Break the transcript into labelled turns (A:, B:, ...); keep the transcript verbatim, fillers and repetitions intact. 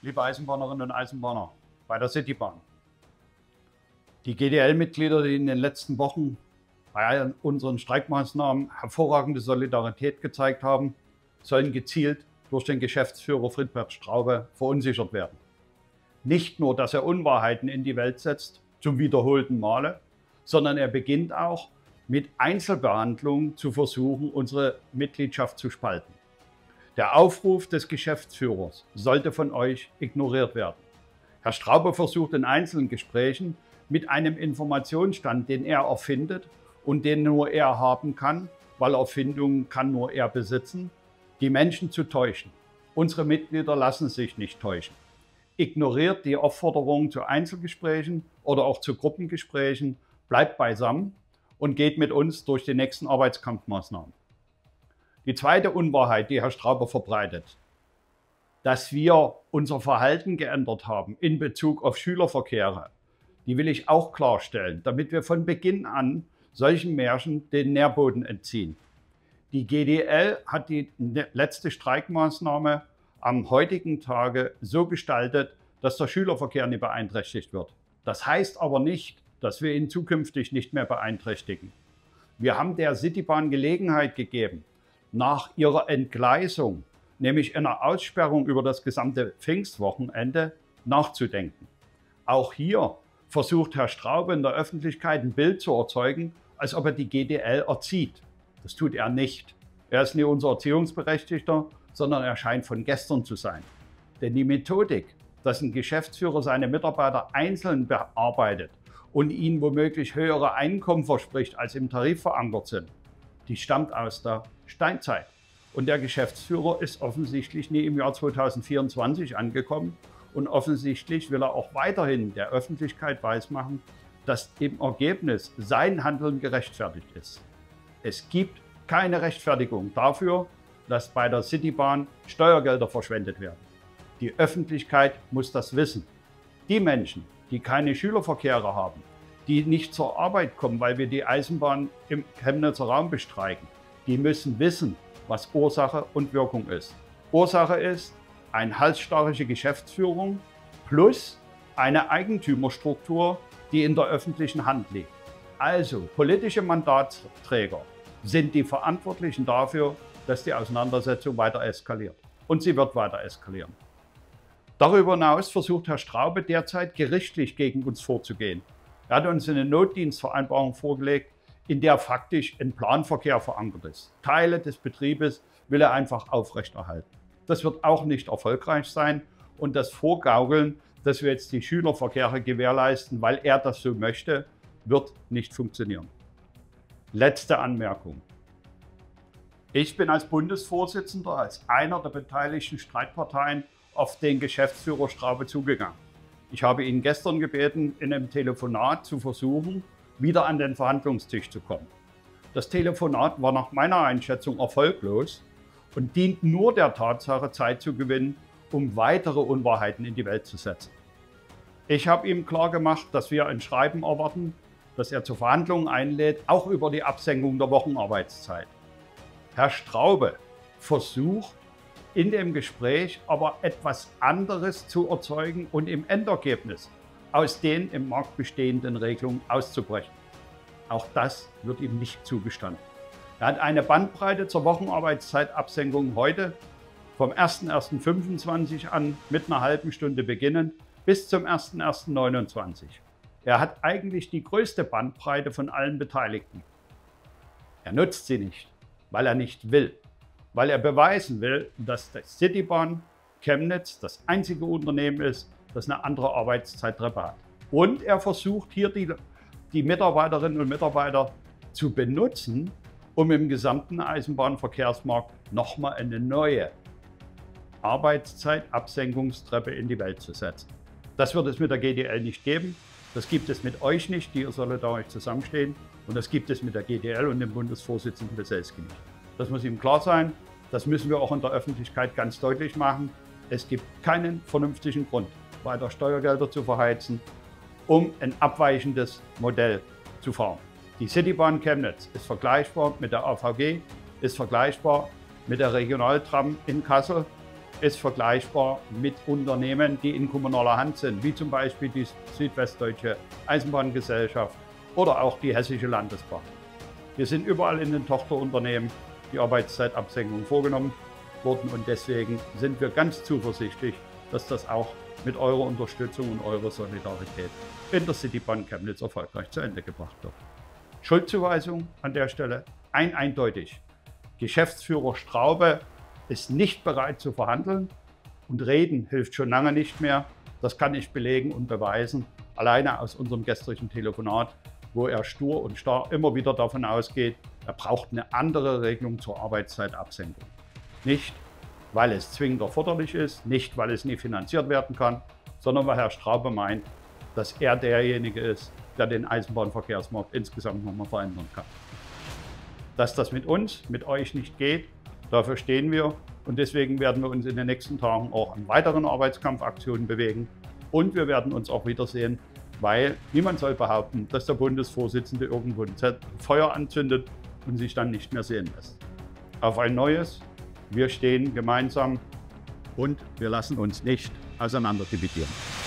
A: liebe Eisenbahnerinnen und Eisenbahner bei der Citybahn. Die G D L-Mitglieder, die in den letzten Wochen bei unseren Streikmaßnahmen hervorragende Solidarität gezeigt haben, sollen gezielt durch den Geschäftsführer Friedbert Straube verunsichert werden. Nicht nur, dass er Unwahrheiten in die Welt setzt, zum wiederholten Male, sondern er beginnt auch mit Einzelbehandlungen zu versuchen, unsere Mitgliedschaft zu spalten. Der Aufruf des Geschäftsführers sollte von euch ignoriert werden. Herr Straube versucht in einzelnen Gesprächen mit einem Informationsstand, den er erfindet und den nur er haben kann, weil Erfindungen kann nur er besitzen, die Menschen zu täuschen. Unsere Mitglieder lassen sich nicht täuschen. Ignoriert die Aufforderung zu Einzelgesprächen oder auch zu Gruppengesprächen, bleibt beisammen und geht mit uns durch die nächsten Arbeitskampfmaßnahmen. Die zweite Unwahrheit, die Herr Straube verbreitet, dass wir unser Verhalten geändert haben in Bezug auf Schülerverkehre, die will ich auch klarstellen, damit wir von Beginn an solchen Märschen den Nährboden entziehen. Die G D L hat die letzte Streikmaßnahme am heutigen Tage so gestaltet, dass der Schülerverkehr nicht beeinträchtigt wird. Das heißt aber nicht, dass wir ihn zukünftig nicht mehr beeinträchtigen. Wir haben der Citybahn Gelegenheit gegeben, nach ihrer Entgleisung, nämlich einer Aussperrung über das gesamte Pfingstwochenende, nachzudenken. Auch hier versucht Herr Straube in der Öffentlichkeit ein Bild zu erzeugen, als ob er die G D L erzieht. Das tut er nicht. Er ist nicht unser Erziehungsberechtigter, sondern er scheint von gestern zu sein. Denn die Methodik, dass ein Geschäftsführer seine Mitarbeiter einzeln bearbeitet und ihnen womöglich höhere Einkommen verspricht, als im Tarif verankert sind, die stammt aus der Steinzeit. Und der Geschäftsführer ist offensichtlich nie im Jahr zweitausendvierundzwanzig angekommen. Und offensichtlich will er auch weiterhin der Öffentlichkeit weismachen, dass im Ergebnis sein Handeln gerechtfertigt ist. Es gibt keine Rechtfertigung dafür, dass bei der Citybahn Steuergelder verschwendet werden. Die Öffentlichkeit muss das wissen. Die Menschen, die keine Schülerverkehre haben, die nicht zur Arbeit kommen, weil wir die Eisenbahn im Chemnitzer Raum bestreiken, die müssen wissen, was Ursache und Wirkung ist. Ursache ist eine halsstarrige Geschäftsführung plus eine Eigentümerstruktur, die in der öffentlichen Hand liegt. Also politische Mandatsträger sind die Verantwortlichen dafür, dass die Auseinandersetzung weiter eskaliert. Und sie wird weiter eskalieren. Darüber hinaus versucht Herr Straube derzeit gerichtlich gegen uns vorzugehen. Er hat uns eine Notdienstvereinbarung vorgelegt, in der faktisch ein Planverkehr verankert ist. Teile des Betriebes will er einfach aufrechterhalten. Das wird auch nicht erfolgreich sein und das Vorgaukeln, dass wir jetzt die Schülerverkehre gewährleisten, weil er das so möchte, wird nicht funktionieren. Letzte Anmerkung. Ich bin als Bundesvorsitzender, als einer der beteiligten Streitparteien auf den Geschäftsführer Straube zugegangen. Ich habe ihn gestern gebeten, in einem Telefonat zu versuchen, wieder an den Verhandlungstisch zu kommen. Das Telefonat war nach meiner Einschätzung erfolglos und dient nur der Tatsache, Zeit zu gewinnen, um weitere Unwahrheiten in die Welt zu setzen. Ich habe ihm klargemacht, dass wir ein Schreiben erwarten, das er zu Verhandlungen einlädt, auch über die Absenkung der Wochenarbeitszeit. Herr Straube versucht in dem Gespräch aber etwas anderes zu erzeugen und im Endergebnis aus den im Markt bestehenden Regelungen auszubrechen. Auch das wird ihm nicht zugestanden. Er hat eine Bandbreite zur Wochenarbeitszeitabsenkung heute vom ersten ersten fünfundzwanzig an mit einer halben Stunde beginnend bis zum ersten ersten neunundzwanzig. Er hat eigentlich die größte Bandbreite von allen Beteiligten. Er nutzt sie nicht, weil er nicht will, weil er beweisen will, dass die Citybahn Chemnitz das einzige Unternehmen ist, das eine andere Arbeitszeittreppe hat. Und er versucht hier die, die Mitarbeiterinnen und Mitarbeiter zu benutzen, um im gesamten Eisenbahnverkehrsmarkt nochmal eine neue Arbeitszeitabsenkungstreppe in die Welt zu setzen. Das wird es mit der G D L nicht geben. Das gibt es mit euch nicht, die ihr solidarisch zusammenstehen. Und das gibt es mit der G D L und dem Bundesvorsitzenden Weselski nicht. Das muss ihm klar sein. Das müssen wir auch in der Öffentlichkeit ganz deutlich machen. Es gibt keinen vernünftigen Grund, weiter Steuergelder zu verheizen, um ein abweichendes Modell zu fahren. Die Citybahn Chemnitz ist vergleichbar mit der A V G, ist vergleichbar mit der Regionaltram in Kassel ist vergleichbar mit Unternehmen, die in kommunaler Hand sind, wie zum Beispiel die Südwestdeutsche Eisenbahngesellschaft oder auch die Hessische Landesbahn. Wir sind überall in den Tochterunternehmen die Arbeitszeitabsenkung vorgenommen worden und deswegen sind wir ganz zuversichtlich, dass das auch mit eurer Unterstützung und eurer Solidarität in der Citybahn Chemnitz erfolgreich zu Ende gebracht wird. Schuldzuweisung an der Stelle ein eindeutig. Geschäftsführer Straube ist nicht bereit zu verhandeln und reden hilft schon lange nicht mehr. Das kann ich belegen und beweisen, alleine aus unserem gestrigen Telefonat, wo er stur und starr immer wieder davon ausgeht, er braucht eine andere Regelung zur Arbeitszeitabsenkung. Nicht, weil es zwingend erforderlich ist, nicht, weil es nie finanziert werden kann, sondern weil Herr Straube meint, dass er derjenige ist, der den Eisenbahnverkehrsmarkt insgesamt nochmal verändern kann. Dass das mit uns, mit euch nicht geht, dafür stehen wir und deswegen werden wir uns in den nächsten Tagen auch an weiteren Arbeitskampfaktionen bewegen und wir werden uns auch wiedersehen, weil niemand soll behaupten, dass der Bundesvorsitzende irgendwo ein Feuer anzündet und sich dann nicht mehr sehen lässt. Auf ein neues, wir stehen gemeinsam und wir lassen uns nicht auseinanderdividieren.